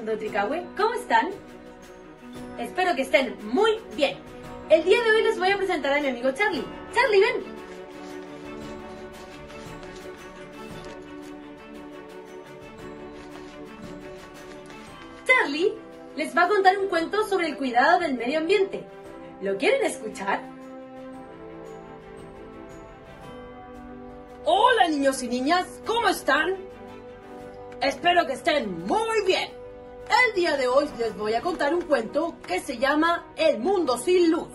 Nutricahue, ¿cómo están? Espero que estén muy bien. El día de hoy les voy a presentar a mi amigo Charlie. Charlie, ven. Charlie les va a contar un cuento sobre el cuidado del medio ambiente. ¿Lo quieren escuchar? Hola niños y niñas, ¿cómo están? Espero que estén muy bien. El día de hoy les voy a contar un cuento que se llama El mundo sin luz.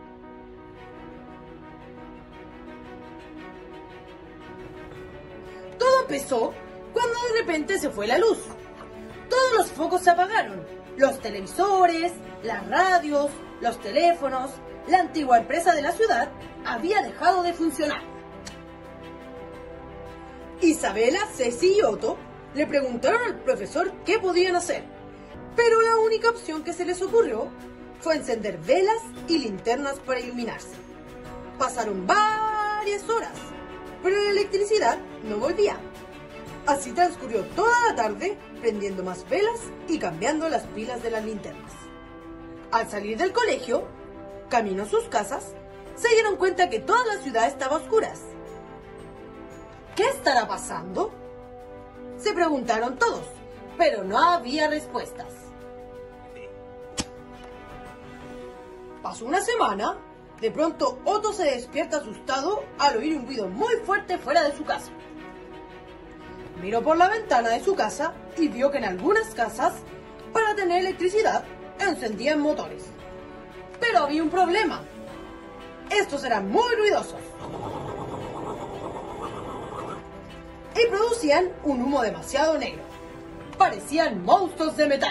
Todo empezó cuando de repente se fue la luz. Todos los focos se apagaron. Los televisores, las radios, los teléfonos, la antigua empresa de la ciudad había dejado de funcionar. Isabela, Ceci y Otto le preguntaron al profesor qué podían hacer, pero la única opción que se les ocurrió fue encender velas y linternas para iluminarse. Pasaron varias horas, pero la electricidad no volvía. Así transcurrió toda la tarde prendiendo más velas y cambiando las pilas de las linternas. Al salir del colegio, camino a sus casas, se dieron cuenta que toda la ciudad estaba a oscuras. ¿Qué estará pasando?, se preguntaron todos, pero no había respuestas. Pasó una semana, de pronto Otto se despierta asustado al oír un ruido muy fuerte fuera de su casa. Miró por la ventana de su casa y vio que en algunas casas, para tener electricidad, encendían motores. Pero había un problema. Estos eran muy ruidosos y producían un humo demasiado negro. Parecían monstruos de metal.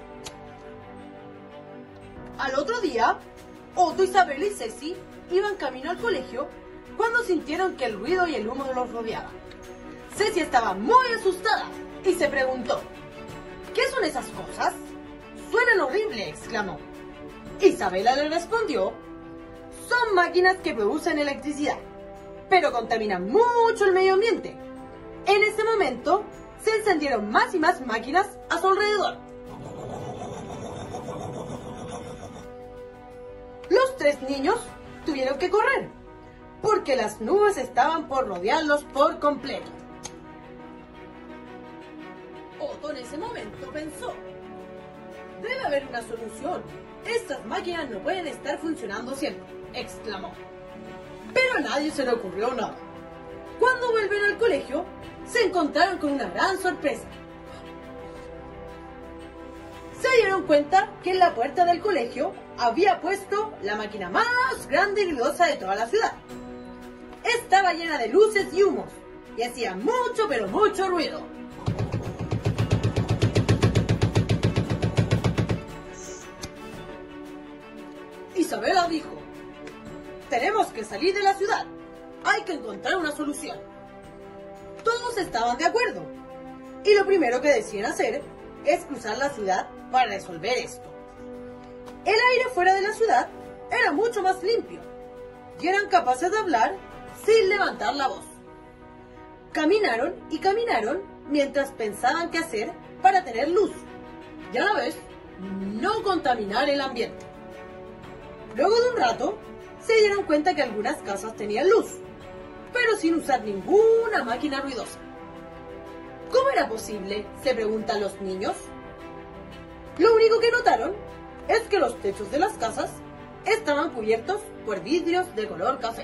Al otro día, Otto, Isabela y Ceci iban camino al colegio cuando sintieron que el ruido y el humo los rodeaban. Ceci estaba muy asustada y se preguntó: ¿qué son esas cosas? Suenan horrible, exclamó. Isabela le respondió: son máquinas que producen electricidad, pero contaminan mucho el medio ambiente. En ese momento, se encendieron más y más máquinas a su alrededor. Los tres niños tuvieron que correr, porque las nubes estaban por rodearlos por completo. Otto en ese momento pensó: debe haber una solución. Estas máquinas no pueden estar funcionando siempre, exclamó. Pero a nadie se le ocurrió nada. Cuando vuelven al colegio, se encontraron con una gran sorpresa. Se dieron cuenta que en la puerta del colegio había puesto la máquina más grande y ruidosa de toda la ciudad. Estaba llena de luces y humos y hacía mucho, pero mucho ruido. Isabela dijo: tenemos que salir de la ciudad. Hay que encontrar una solución. Todos estaban de acuerdo, y lo primero que decían hacer es cruzar la ciudad para resolver esto. El aire fuera de la ciudad era mucho más limpio, y eran capaces de hablar sin levantar la voz. Caminaron y caminaron mientras pensaban qué hacer para tener luz, y a la vez no contaminar el ambiente. Luego de un rato, se dieron cuenta que algunas casas tenían luz, pero sin usar ninguna máquina ruidosa. ¿Cómo era posible?, se preguntan los niños. Lo único que notaron es que los techos de las casas estaban cubiertos por vidrios de color café.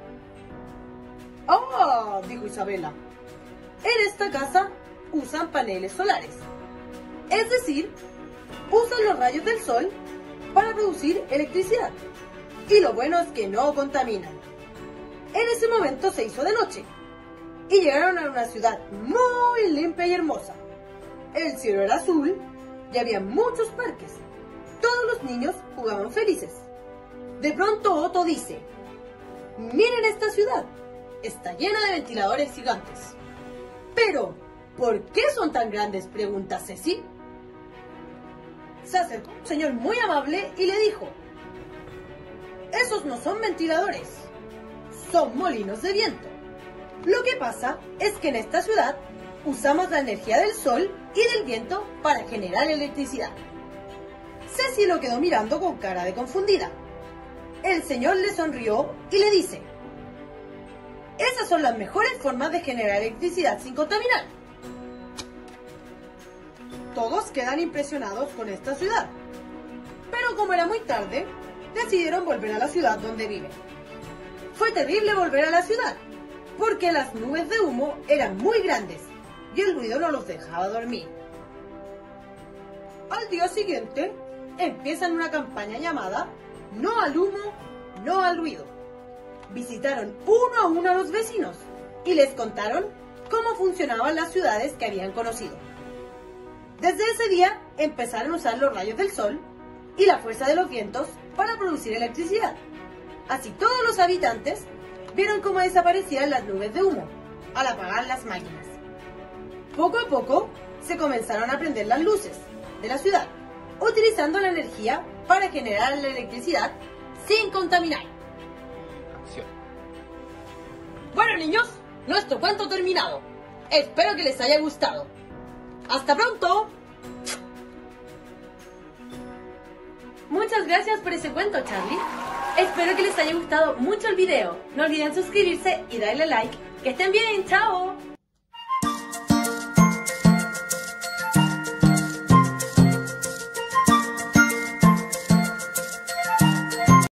¡Ah!, dijo Isabela. En esta casa usan paneles solares. Es decir, usan los rayos del sol para producir electricidad. Y lo bueno es que no contaminan. En ese momento se hizo de noche y llegaron a una ciudad muy limpia y hermosa. El cielo era azul y había muchos parques. Todos los niños jugaban felices. De pronto Otto dice: miren esta ciudad, está llena de ventiladores gigantes. Pero, ¿por qué son tan grandes?, pregunta Ceci. Se acercó un señor muy amable y le dijo: esos no son ventiladores, son molinos de viento. Lo que pasa es que en esta ciudad usamos la energía del sol y del viento para generar electricidad. Ceci lo quedó mirando con cara de confundida. El señor le sonrió y le dice: esas son las mejores formas de generar electricidad sin contaminar. Todos quedan impresionados con esta ciudad, pero como era muy tarde, decidieron volver a la ciudad donde viven. Fue terrible volver a la ciudad, porque las nubes de humo eran muy grandes y el ruido no los dejaba dormir. Al día siguiente, empiezan una campaña llamada No al humo, no al ruido. Visitaron uno a uno a los vecinos y les contaron cómo funcionaban las ciudades que habían conocido. Desde ese día empezaron a usar los rayos del sol y la fuerza de los vientos para producir electricidad. Así todos los habitantes vieron cómo desaparecían las nubes de humo al apagar las máquinas. Poco a poco se comenzaron a prender las luces de la ciudad, utilizando la energía para generar la electricidad sin contaminar. Acción. Bueno, niños, nuestro cuento terminado. Espero que les haya gustado. ¡Hasta pronto! Muchas gracias por ese cuento, Charlie. Espero que les haya gustado mucho el video. No olviden suscribirse y darle like. ¡Que estén bien! ¡Chao!